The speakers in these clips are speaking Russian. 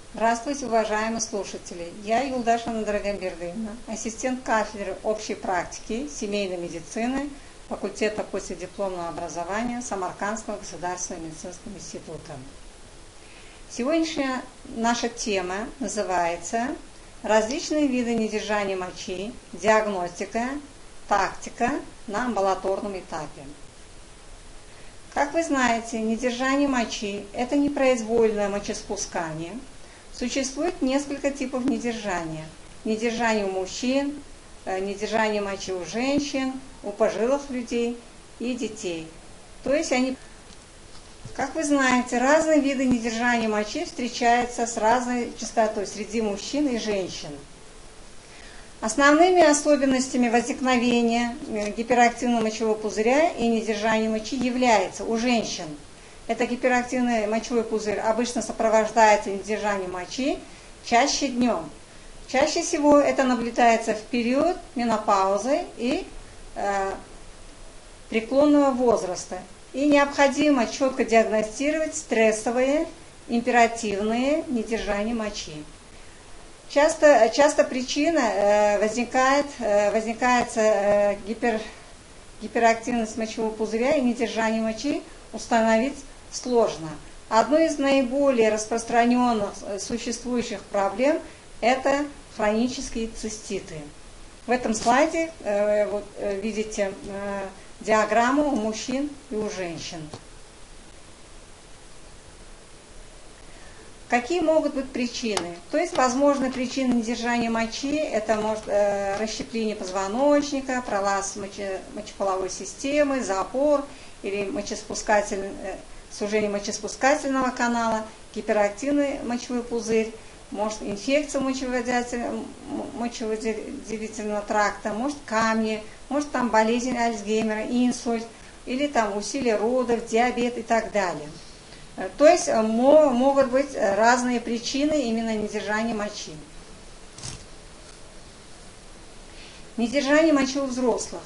Здравствуйте, уважаемые слушатели! Я Юлдашевна Драгомбердыевна, ассистент кафедры общей практики семейной медицины факультета последипломного образования Самаркандского государственного медицинского института. Сегодняшняя наша тема называется «Различные виды недержания мочи, диагностика, тактика на амбулаторном этапе». Как вы знаете, недержание мочи – это непроизвольное мочеспускание. Существует несколько типов недержания. Недержание у мужчин, недержание мочи у женщин, у пожилых людей и детей. То есть как вы знаете, разные виды недержания мочи встречаются с разной частотой среди мужчин и женщин. Основными особенностями возникновения гиперактивного мочевого пузыря и недержания мочи является у женщин. Это гиперактивный мочевой пузырь обычно сопровождается недержанием мочи чаще днем. Чаще всего это наблюдается в период менопаузы и преклонного возраста. И необходимо четко диагностировать стрессовые, императивные недержания мочи. Часто причина возникает гиперактивность мочевого пузыря и недержание мочи установить сложно. Одно из наиболее распространенных существующих проблем – это хронические циститы. В этом слайде видите диаграмму у мужчин и у женщин. Какие могут быть причины? То есть, возможны причины недержания мочи, это может расщепление позвоночника, пролаз мочеполовой системы, запор или сужение мочеспускательного канала, гиперактивный мочевой пузырь, может инфекция мочевыделительного тракта, может камни, может там болезнь Альцгеймера, инсульт, или там усилие родов, диабет и так далее. То есть могут быть разные причины именно недержания мочи. Недержание мочи у взрослых.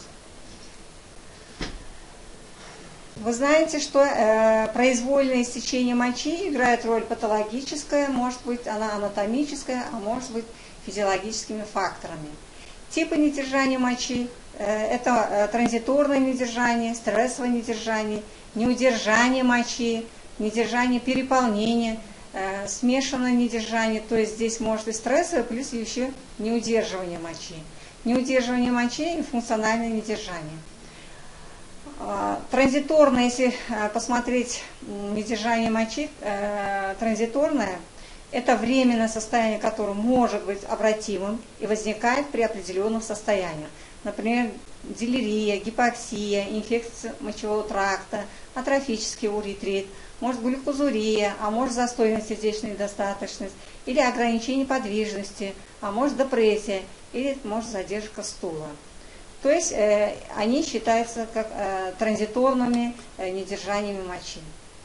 Вы знаете, что произвольное истечение мочи играет роль патологическая, может быть она анатомическая, а может быть физиологическими факторами. Типы недержания мочи – это транзиторное недержание, стрессовое недержание, неудержание мочи, недержание переполнения, смешанное недержание, то есть здесь может быть стрессовое, плюс еще неудерживание мочи. Неудерживание мочи и функциональное недержание. Транзиторное, если посмотреть недержание мочи, транзиторное – это временное состояние, которое может быть обратимым и возникает при определенных состояниях. Например, дилирия, гипоксия, инфекция мочевого тракта, атрофический уретрит, может глюкозурия, а может застойная сердечная недостаточность, или ограничение подвижности, а может депрессия, или может задержка стула. То есть они считаются как транзиторными недержаниями мочи.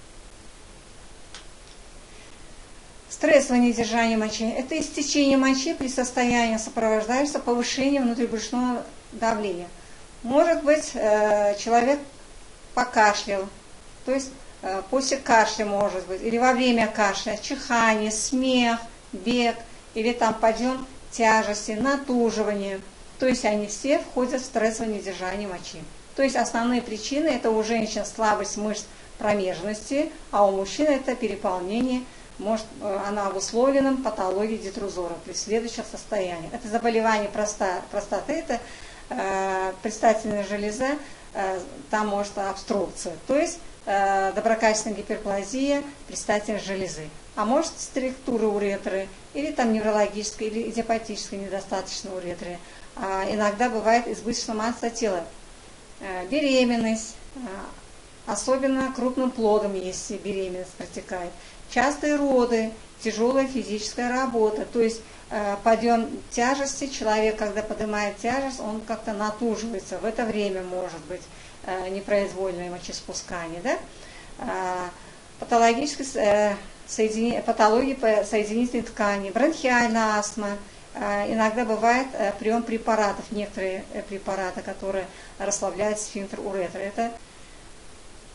Стрессовое недержание мочи – это истечение мочи при состоянии, сопровождающееся повышением внутрибрюшного давления. Может быть, человек покашлял, то есть после кашля может быть, или во время кашля, чихание, смех, бег, или там подъем тяжести, натуживание. То есть они все входят в стрессовое недержание мочи. То есть основные причины – это у женщин слабость мышц промежности, а у мужчин это переполнение, может она обусловлена патологией детрузора при следующих состояниях. Это заболевание простаты, это предстательная железа, там может обструкция. То есть доброкачественная гиперплазия предстательной железы. А может структура уретры, или там неврологическая, или идиопатическая недостаточная уретры. Иногда бывает избыточная масса тела. Беременность, особенно крупным плодом, если беременность протекает. Частые роды, тяжелая физическая работа. То есть подъем тяжести, человек, когда поднимает тяжесть, он как-то натуживается. В это время может быть непроизвольное мочеспускание. Да? Патология соединительной ткани, бронхиальная астма. Иногда бывает прием препаратов, некоторые препараты, которые расслабляют сфинктер уретры. Это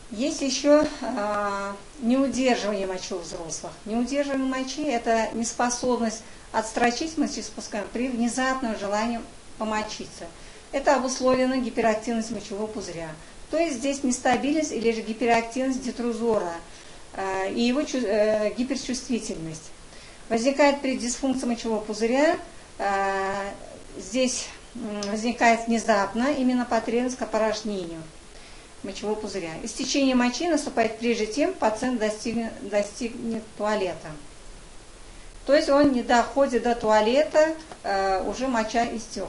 Есть еще неудерживание мочи у взрослых. Неудерживание мочи – это неспособность отстрочить мочеиспускание при внезапном желании помочиться. Это обусловлено гиперактивностью мочевого пузыря. То есть здесь нестабильность или же гиперактивность детрузора и его гиперчувствительность. Возникает при дисфункции мочевого пузыря, здесь возникает внезапно именно потребность к опорожнению мочевого пузыря. Истечение мочи наступает прежде чем пациент достигнет туалета. То есть он не доходит до туалета, уже моча истек.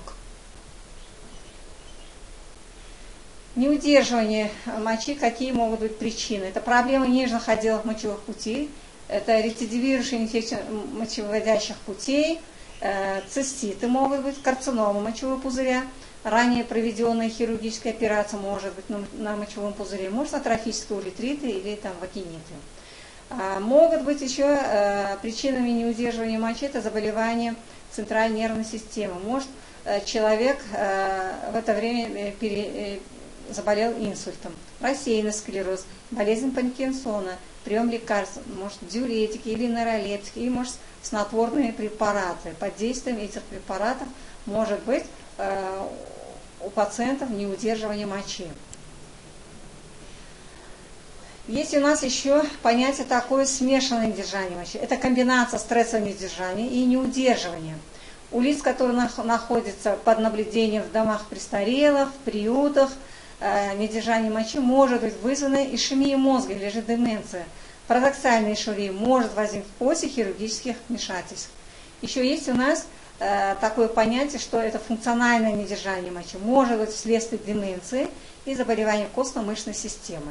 Неудерживание мочи, какие могут быть причины? Это проблемы нежных отделов мочевых путей, это рецидивирующая инфекция мочевыводящих путей, циститы могут быть, карцинома мочевого пузыря, ранее проведенная хирургическая операция может быть на мочевом пузыре, может атрофические уретриты или там вагиниты. Могут быть еще причинами неудерживания мочи, это заболевание центральной нервной системы. Может человек в это время заболел инсультом, рассеянный склероз, болезнь Паркинсона, прием лекарств, может диуретики или нейролептики, или может снотворные препараты. Под действием этих препаратов может быть у пациентов неудерживание мочи. Есть у нас еще понятие такое смешанное недержание мочи. Это комбинация стрессового недержания и неудерживания. У лиц, которые находятся под наблюдением в домах престарелых, в приютах, недержание мочи может быть вызвано ишемией мозга или же деменция. Парадоксальная ишемия может возникнуть после хирургических вмешательств. Еще есть у нас такое понятие, что это функциональное недержание мочи может быть вследствие деменции и заболевания костно-мышечной системы.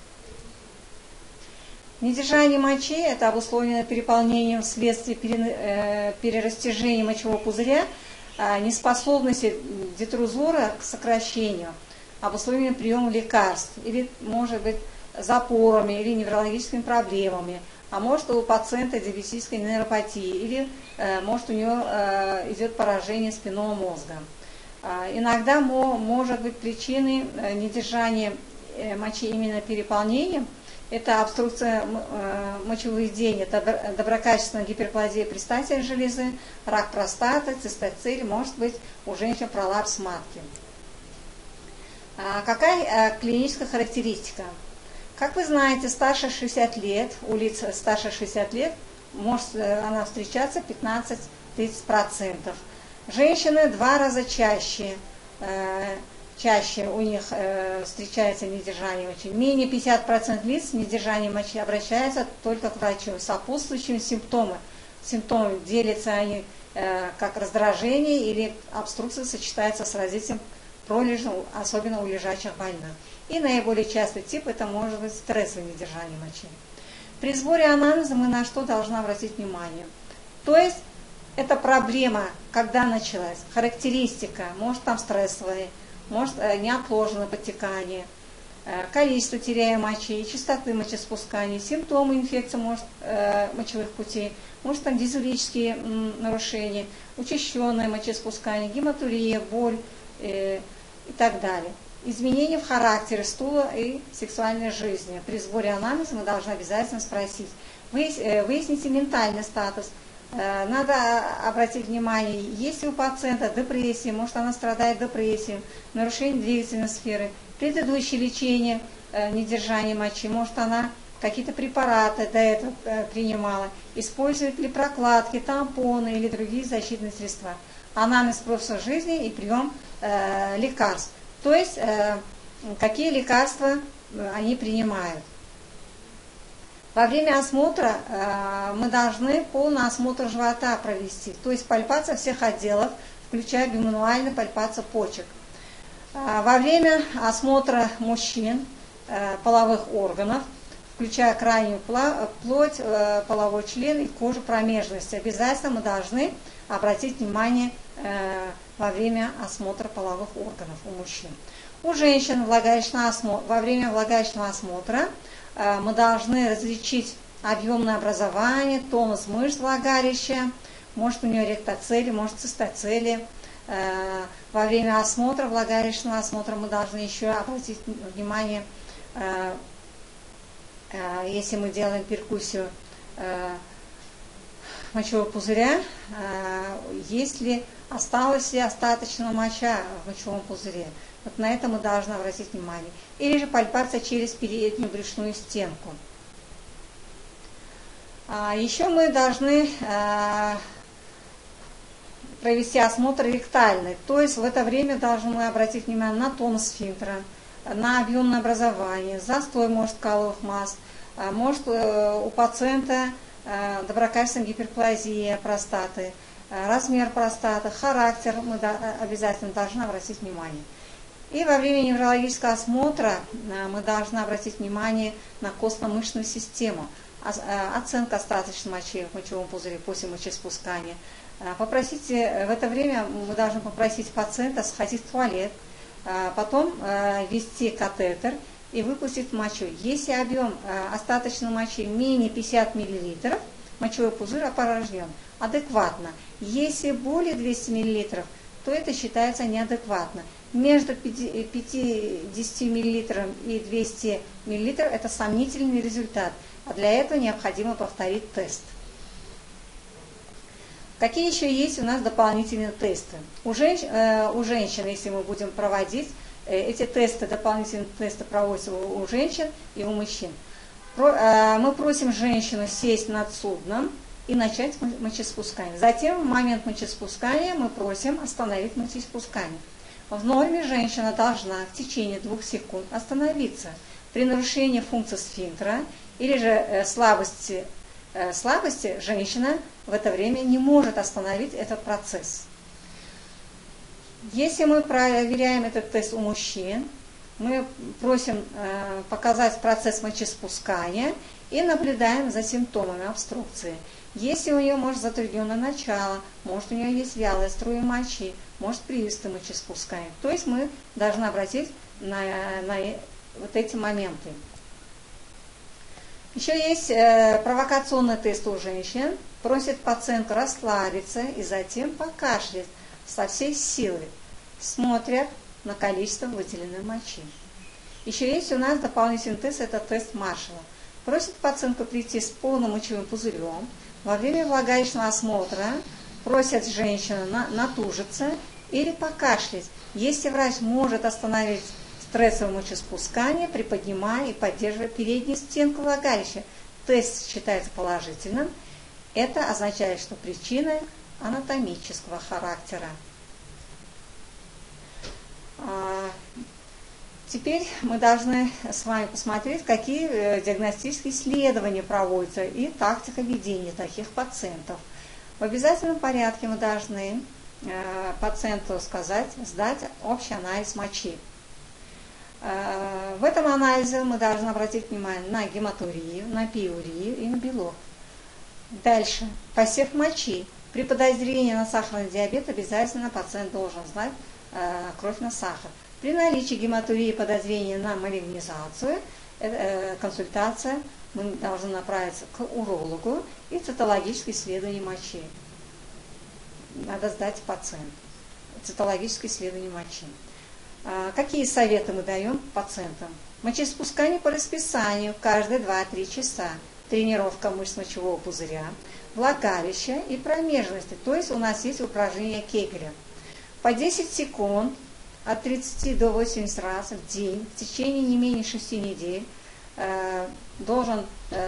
Недержание мочи – это обусловлено переполнением вследствие перерастяжения мочевого пузыря, неспособности детрузора к сокращению, обусловлено приемом лекарств, или может быть запорами, или неврологическими проблемами, а может у пациента диабетической нейропатии, или может у него идет поражение спинного мозга. Иногда может быть причиной недержания мочи именно переполнением. Это обструкция мочевыведения, это доброкачественная гиперплазия предстательной железы, рак простаты, цистоцель, может быть у женщин пролапс матки. Какая клиническая характеристика? Как вы знаете, старше 60 лет, у лиц старше 60 лет может она встречаться 15-30%. Женщины 2 раза чаще у них встречается недержание мочи. Менее 50% лиц с недержанием мочи обращаются только к врачу. Сопутствующими симптомами делятся они как раздражение или обструкция сочетается с развитием пролежным, особенно у лежачих больных. И наиболее частый тип это может быть стрессовое недержание мочи. При сборе анамнеза мы на что должны обратить внимание? То есть это проблема, когда началась, характеристика, может там стрессовая, может неотложное подтекание, количество теряемой мочи, частоты мочеспускания, симптомы инфекции мочевых путей, может там дизурические нарушения, учащенное мочеспускание, гематурия, боль и так далее. Изменения в характере стула и сексуальной жизни. При сборе анамнеза мы должны обязательно спросить. Выясните ментальный статус. Надо обратить внимание, есть ли у пациента депрессия, может она страдает депрессией, нарушение двигательной сферы, предыдущее лечение недержания мочи, может она какие-то препараты до этого принимала, использует ли прокладки, тампоны или другие защитные средства, анамнез прошлой жизни и прием лекарств, то есть какие лекарства они принимают. Во время осмотра мы должны полный осмотр живота провести, то есть пальпация всех отделов, включая бимануальную пальпацию почек. Во время осмотра мужчин половых органов, включая крайнюю плоть, половой член и кожу промежности, обязательно мы должны обратить внимание во время осмотра половых органов у мужчин. У женщин во время влагалищного осмотра мы должны различить объемное образование, тонус мышц влагалища, может у нее ректоцели, может цистоцели. Во время осмотра, влагалищного осмотра, мы должны еще обратить внимание если мы делаем перкуссию мочевого пузыря, если осталось ли остаточно моча в мочевом пузыре. Вот на это мы должны обратить внимание. Или же пальпация через переднюю брюшную стенку. Еще мы должны провести осмотр ректальный. То есть в это время должны обратить внимание на тонус сфинктера, на объемное образование, застой, может, каловых масс, может у пациента доброкачественная гиперплазия простаты, размер простаты, характер мы обязательно должны обратить внимание. И во время неврологического осмотра мы должны обратить внимание на костно-мышечную систему, оценка остаточной мочи в мочевом пузыре после мочеиспускания. В это время мы должны попросить пациента сходить в туалет, потом ввести катетер и выпустить мочу. Если объем остаточной мочи менее 50 мл, мочевой пузырь опорожнен адекватно. Если более 200 мл, то это считается неадекватно. Между 50 мл и 200 мл это сомнительный результат, а для этого необходимо повторить тест. Какие еще есть у нас дополнительные тесты? У женщин, если мы будем проводить, эти тесты, дополнительные тесты проводятся у женщин и у мужчин. Мы просим женщину сесть над судном и начать мочеиспускание. Затем в момент мочеиспускания мы просим остановить мочеиспускание. В норме женщина должна в течение 2 секунд остановиться. При нарушении функции сфинктера или же слабости женщина в это время не может остановить этот процесс. Если мы проверяем этот тест у мужчин, мы просим показать процесс мочеиспускания и наблюдаем за симптомами обструкции. Если у нее может затрудненное начало, может у нее есть вялая струя мочи, может привисты мочеиспускания. То есть мы должны обратить на вот эти моменты. Еще есть провокационный тест у женщин. Просит пациентку расслабиться и затем покашлять со всей силы. Смотрят на количество выделенной мочи. Еще есть у нас дополнительный тест, это тест Маршалла. Просит пациентку прийти с полным мочевым пузырем. Во время влагалищного осмотра просят женщину натужиться или покашлять. Если врач может остановить стрессовое мочеиспускание, приподнимая и поддерживая переднюю стенку влагалища, тест считается положительным. Это означает, что причина анатомического характера. Теперь мы должны с вами посмотреть, какие диагностические исследования проводятся и тактика ведения таких пациентов. В обязательном порядке мы должны пациенту сдать общий анализ мочи. В этом анализе мы должны обратить внимание на гематурию, на пиурию и на белок. Дальше. Посев мочи. При подозрении на сахарный диабет обязательно пациент должен сдать кровь на сахар. При наличии гематурии и подозрения на малигнизацию, консультация, мы должны направиться к урологу и цитологическое исследование мочи. Надо сдать пациенту. Цитологическое исследование мочи. Какие советы мы даем пациентам? Мочеиспускание по расписанию каждые 2-3 часа. Тренировка мышц мочевого пузыря, влагалища и промежности. То есть у нас есть упражнение Кегеля. По 10 секунд от 30 до 80 раз в день в течение не менее 6 недель должен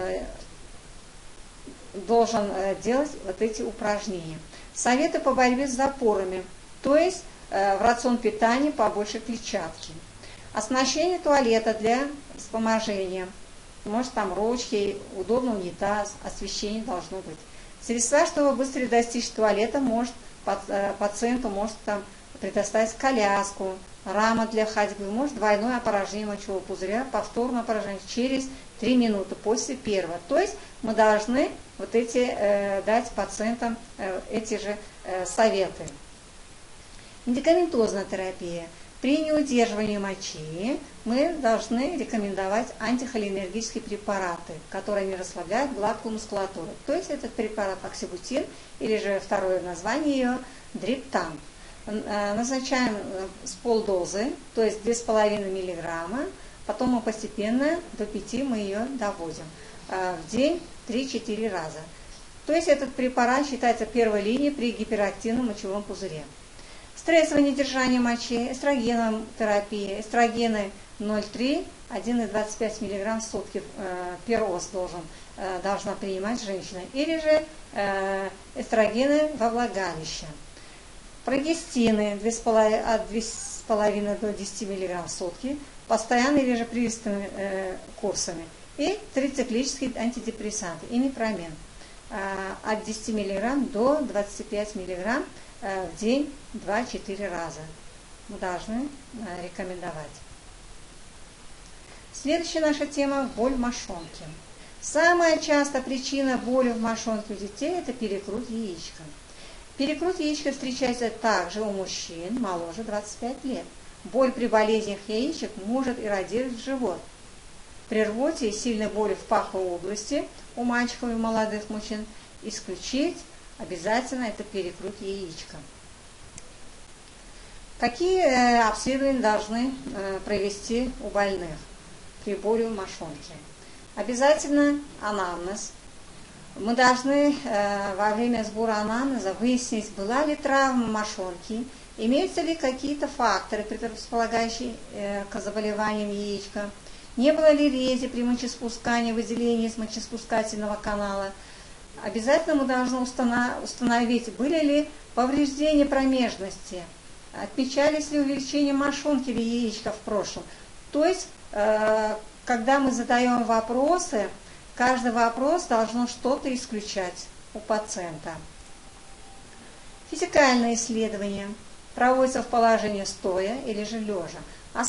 делать вот эти упражнения. Советы по борьбе с запорами. То есть в рацион питания побольше клетчатки. Оснащение туалета для вспоможения. Может там ручки, удобный унитаз, освещение должно быть. Средства, чтобы быстро достичь туалета, пациенту может там предоставить коляску, рама для ходьбы, может двойное опорожнение мочевого пузыря, повторное опорожнение через 3 минуты после первого. То есть мы должны дать пациентам эти же советы. Медикаментозная терапия. При неудерживании мочи мы должны рекомендовать антихолинергические препараты, которые не расслабляют гладкую мускулатуру. То есть этот препарат оксибутин, или же второе название ее дриптан. Назначаем с полдозы, то есть 2,5 мг Потом мы постепенно до 5 мы ее доводим. В день 3-4 раза. То есть этот препарат считается первой линией при гиперактивном мочевом пузыре. Стрессовое недержание мочи, эстрогенотерапия, эстрогены 0,3, 1,25 мг в сутки пероз должна принимать женщина. Или же эстрогены во влагалище. Прогестины от 2,5 до 10 мг в сутки, постоянно или же привестными курсами. И трициклические антидепрессанты, имипромин от 10 мг до 25 мг в день 2-4 раза. Мы должны рекомендовать. Следующая наша тема – боль в мошонке. Самая частая причина боли в мошонке у детей – это перекрут яичка. Перекрут яичка встречается также у мужчин моложе 25 лет. Боль при болезнях яичек может иррадировать в живот. При рвоте и сильной боли в паховой области у мальчиков и молодых мужчин исключить обязательно это перекрут яичка. Какие обследования должны провести у больных при боли в мошонке? Обязательно анамнез. Мы должны во время сбора анамнеза выяснить, была ли травма мошонки, имеются ли какие-то факторы, предрасполагающие к заболеваниям яичка, не было ли рези при мочеспускании, выделении из мочеспускательного канала. Обязательно мы должны установить, были ли повреждения промежности, отмечались ли увеличение мошонки или яичка в прошлом. То есть, когда мы задаем вопросы, каждый вопрос должен что-то исключать у пациента. Физикальное исследование проводится в положении стоя или же лежа.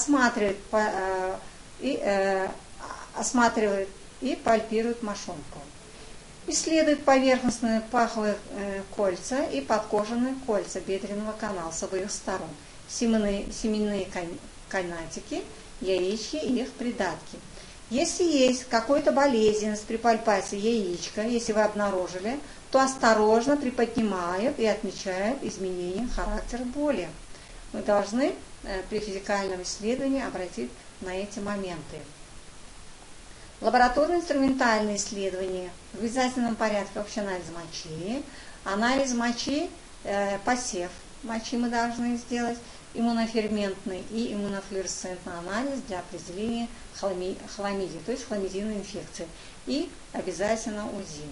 Осматривает и пальпирует мошонку. Исследует поверхностные паховые кольца и подкожные кольца бедренного канала с обеих сторон, семенные канатики, яички и их придатки. Если есть какая-то болезненность при пальпации яичка, если вы обнаружили, то осторожно приподнимают и отмечают изменения характера боли. Мы должны при физикальном исследовании обратить на эти моменты. Лабораторно-инструментальные исследования в обязательном порядке общий анализ мочи, посев мочи мы должны сделать, иммуноферментный и иммунофлуоресцентный анализ для определения хламидии, то есть хламидийной инфекции, и обязательно УЗИ.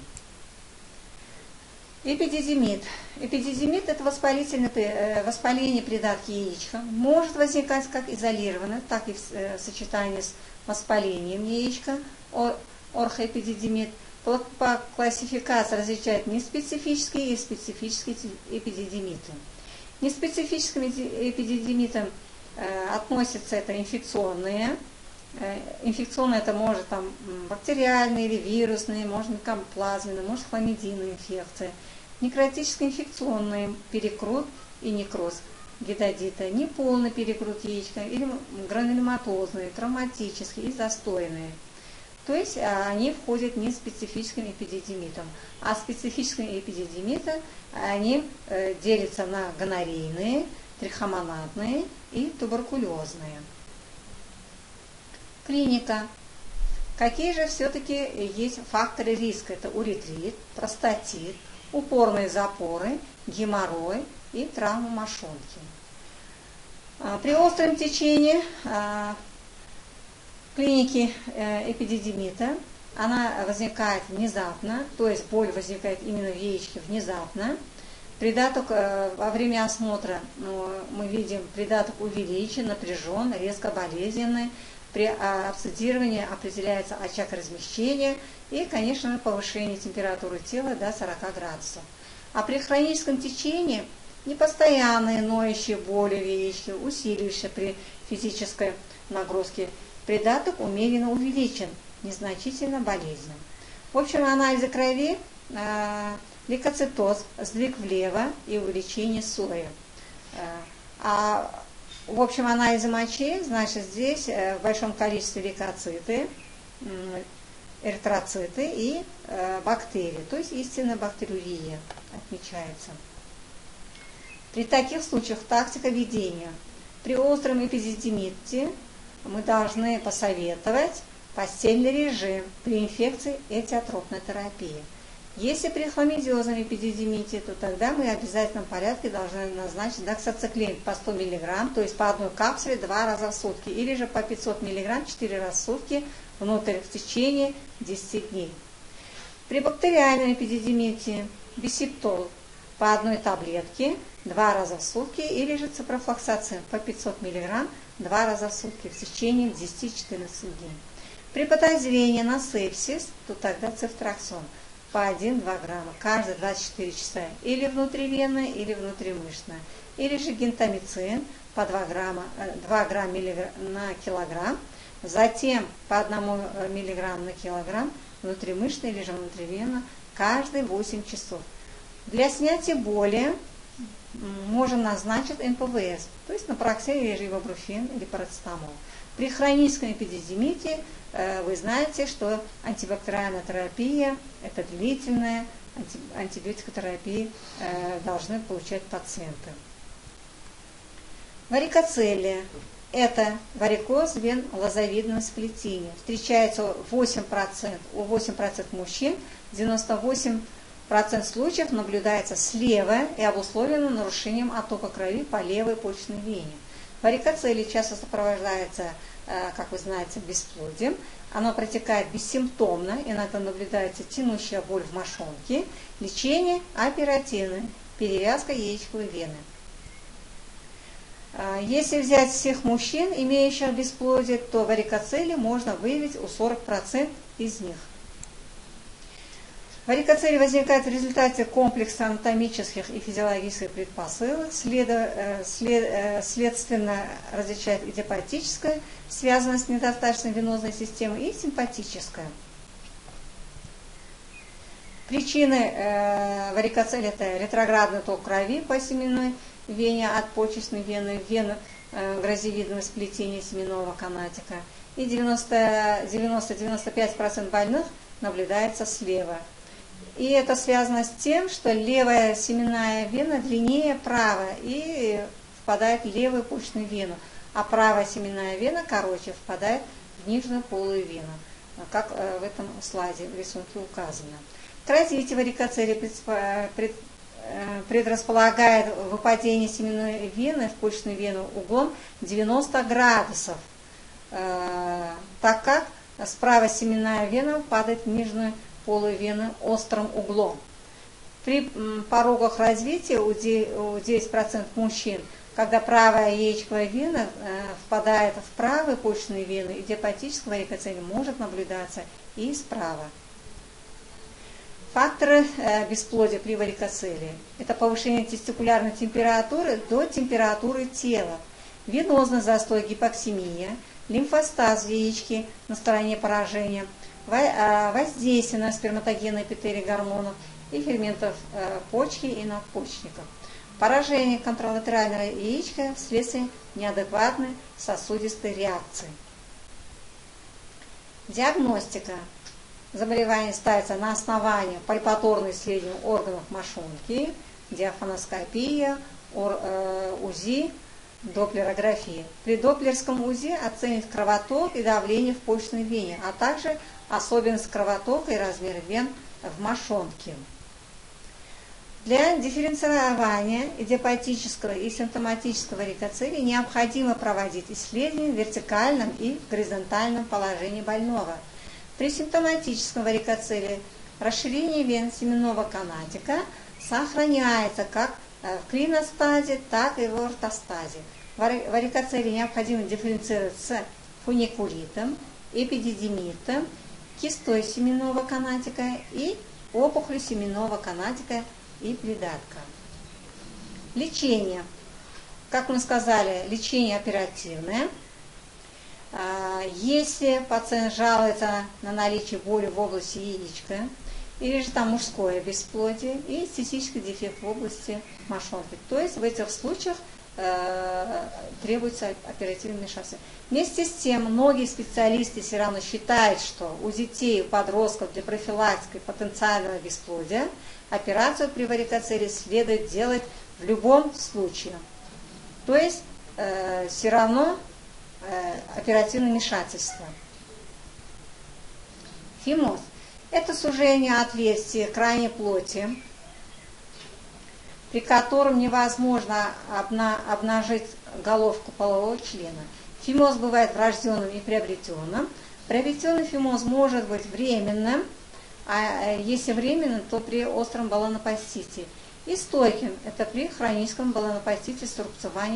Эпидидимит. Эпидидимит – это воспаление придатки яичка. Может возникать как изолированно, так и в сочетании с воспалением яичка, орхоэпидидимит. По классификации различают неспецифические и специфические эпидидимиты. Неспецифическим эпидидимитам относятся это инфекционные. Инфекционные это может бактериальные или вирусные, может микоплазменные, может хламидийные инфекции. Некротические инфекционные перекрут и некроз гидодита, неполный перекрут яичка или гранулематозные, травматические и застойные. То есть они входят не специфическим эпидидимитом. А специфические эпидидимиты, они делятся на гонорейные, трихомонадные и туберкулезные. Клиника. Какие же все-таки есть факторы риска? Это уретрит, простатит, упорные запоры, геморрой и травма мошонки. При остром течении клиники эпидидимита она возникает внезапно, то есть боль возникает именно в яичке внезапно. Придаток во время осмотра мы видим, придаток увеличен, напряжен, резко болезненный. При абсцедировании определяется очаг размещения и, конечно, повышение температуры тела до 40 градусов. А при хроническом течении непостоянные ноющие боли в яичке, усиливающиеся при физической нагрузке, придаток умеренно увеличен, незначительно болезнен. В общем, анализы крови, лейкоцитоз, сдвиг влево и увеличение сои. В общем, анализы мочи, значит, здесь в большом количестве лейкоциты, эритроциты и бактерии, то есть истинная бактериурия отмечается. При таких случаях тактика ведения. При остром эпидидимите мы должны посоветовать постельный режим при инфекции этиотропной терапии. Если при хламидиозном эпидидимите, то тогда мы в обязательном порядке должны назначить доксациклин по 100 мг, то есть по одной капсуле 2 раза в сутки, или же по 500 мг 4 раза в сутки внутрь в течение 10 дней. При бактериальном эпидидимите бисептол по одной таблетке 2 раза в сутки, или же ципрофлоксацин по 500 мг 2 раза в сутки в течение 10-14 дней. При подозрении на сепсис, то тогда цефтраксон по 1-2 грамма каждые 24 часа, или внутривенно, или внутримышечно, или же гентамицин по 2 грамма на килограмм, затем по 1 мг на килограмм внутримышечно или же внутривенно каждые 8 часов. Для снятия боли можно назначить НПВС, то есть напроксен или же ибупрофен или парацетамол. При хроническом эпидидимите вы знаете, что антибактериальная терапия – это длительная антибиотикотерапия, должны получать пациенты. Варикоцелия – это варикоз вен лозовидного сплетения. Встречается 8%, у 8% мужчин, 98% случаев наблюдается слева и обусловлено нарушением оттока крови по левой почечной вене. Варикоцелия часто сопровождается, как вы знаете, бесплодием. Оно протекает бессимптомно, иногда наблюдается тянущая боль в мошонке. Лечение оперативное, перевязка яичковой вены. Если взять всех мужчин, имеющих бесплодие, то варикоцелию можно выявить у 40% из них. Варикоцелия возникает в результате комплекса анатомических и физиологических предпосылок, следственно различает идиопатическое, связанное с недостаточной венозной системой, и симпатическое. Причины варикоцелии – это ретроградный ток крови по семенной вене от почечной вены, вена грозевидного сплетения семенного канатика, и 90-95% больных наблюдается слева. И это связано с тем, что левая семенная вена длиннее правой и впадает в левую почечную вену, а правая семенная вена короче впадает в нижнюю полую вену, как в этом слайде в рисунке указано. К развитию варикоцелии предрасполагает выпадение семенной вены в почечную вену углом 90 градусов, так как справа семенная вена падает в нижнюю полую вену острым углом. При порогах развития у 10% мужчин, когда правая яичковая вена впадает в правую почечную вену, идиопатическая варикоцелия может наблюдаться и справа. Факторы бесплодия при варикоцелии – это повышение тестикулярной температуры до температуры тела, венозный застой, гипоксемия, лимфостаз в яичке на стороне поражения, воздействие на сперматогенные эпителий гормонов и ферментов почки и надпочечников, поражение контралатерального яичка вследствие неадекватной сосудистой реакции. Диагностика. Заболевание ставится на основании пальпаторного исследования органов мошонки, диафаноскопия, УЗИ, доплерография. При доплерском УЗИ оценить кровоток и давление в почечной вене, а также особенность кровотока и размер вен в мошонке. Для дифференцирования идиопатического и симптоматического варикоцелии необходимо проводить исследования в вертикальном и горизонтальном положении больного. При симптоматическом варикоцелии расширение вен семенного канатика сохраняется как в клиностазе, так и в ортостазе. Варикоцелии необходимо дифференцировать с фуникулитом, эпидидимитом, кистой семенного канатика и опухолью семенного канатика и придатка. Лечение. Как мы сказали, лечение оперативное. Если пациент жалуется на наличие боли в области яичка, или же там мужское бесплодие и эстетический дефект в области мошонки, то есть в этих случаях требуется оперативное вмешательство. Вместе с тем, многие специалисты все равно считают, что у детей и подростков для профилактики потенциального бесплодия операцию при варикоцелии следует делать в любом случае. То есть все равно оперативное вмешательство. Фимоз – это сужение отверстия крайней плоти, при котором невозможно обнажить головку полового члена. Фимоз бывает врожденным и приобретенным. Приобретенный фимоз может быть временным, а если временным, то при остром баллонопостите. И стойким – это при хроническом баллонопостите с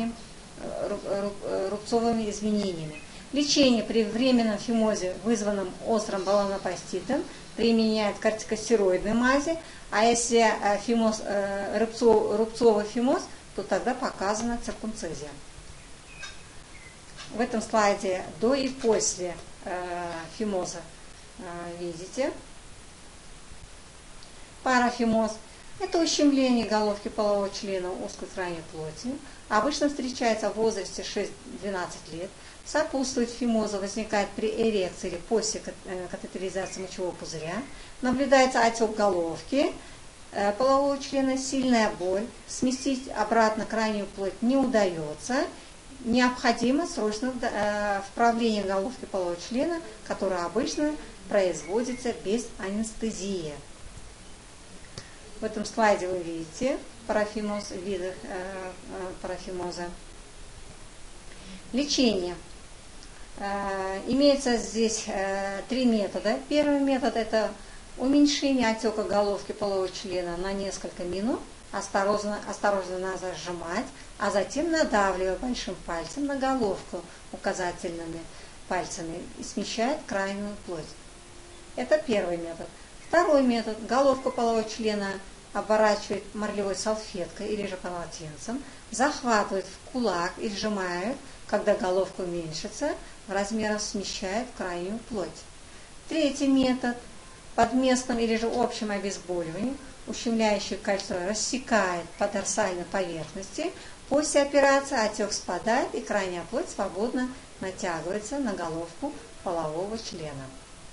рубцовыми изменениями. Лечение при временном фимозе, вызванном острым баллонопоститом, применяют кортикостероидные мази, а если рубцовый фимоз, то тогда показана циркумцизия. В этом слайде до и после фимоза видите. Парафимоз – это ущемление головки полового члена узкой крайней плоти. Обычно встречается в возрасте 6-12 лет. Сопутствует фимозу возникает при эрекции или после катетеризации мочевого пузыря. Наблюдается отек головки полового члена, сильная боль. Сместить обратно крайнюю плоть не удается. Необходимо срочно вправление головки полового члена, которое обычно производится без анестезии. В этом слайде вы видите парафимоз, виды парафимоза. Лечение. Имеется здесь 3 метода. Первый метод – это уменьшение отека головки полового члена на несколько минут. Осторожно надо сжимать, а затем надавливая большим пальцем на головку указательными пальцами и смещает крайнюю плоть. Это первый метод. Второй метод. Головку полового члена оборачивает марлевой салфеткой или же полотенцем, захватывает в кулак и сжимает, когда головка уменьшится, в размерах смещает крайнюю плоть. Третий метод. Под местным или же общим обезболиванием ущемляющее кольцо рассекает по дорсальной поверхности. После операции отек спадает и крайняя плоть свободно натягивается на головку полового члена.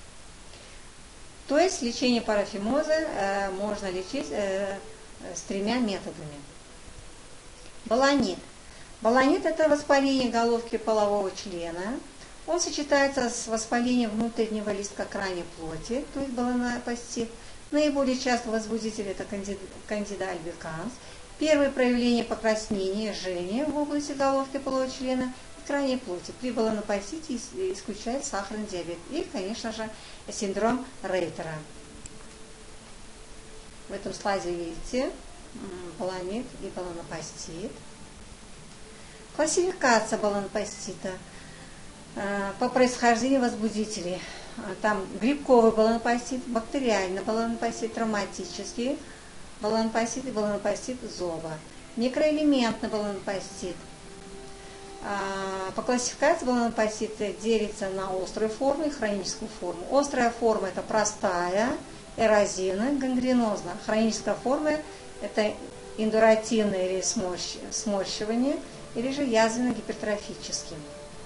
То есть лечение парафимоза можно лечить с 3 методами. Баланит. Баланит – это воспаление головки полового члена. Он сочетается с воспалением внутреннего листка крайней плоти, то есть баллонопостит. Наиболее часто возбудитель – это кандида альбиканс. Первое проявление покраснения, жжения в области головки полового члена и крайней плоти. При баллонопостите исключает сахарный диабет и, конечно же, синдром Рейтера. В этом слайде видите баланит и баллонопостит. Классификация баллонопостита по происхождению возбудителей. Там грибковый баллонопостит, бактериальный баллонопостит, травматический баллонопостит и баллонопостит зоба. Микроэлементный баллонопостит. По классификации баллонопостит делится на острую форму и хроническую форму. Острая форма – это простая, эрозивная, гангренозная. Хроническая форма – это индуративное или сморщивание, или же язвенно-гипертрофический.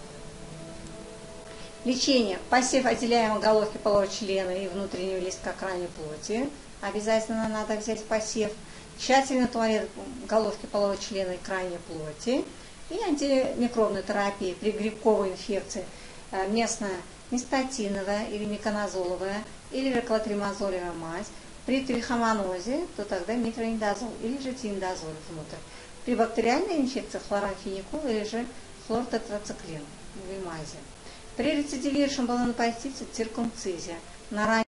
Лечение. Посев отделяемой головки полового члена и внутреннего листка крайней плоти. Обязательно надо взять посев. Тщательный туалет головки полового члена и крайней плоти. И антимикробная терапия при грибковой инфекции. Местная нистатиновая или меконазоловая или же клотримазолевая мазь. При трихомонозе, то тогда митроиндазол или же тиндазол внутрь. При бактериальной инфекции хлорамфеникол или же хлортетрациклин в мазе. При рецидивирующем баллонопостите циркумцизия.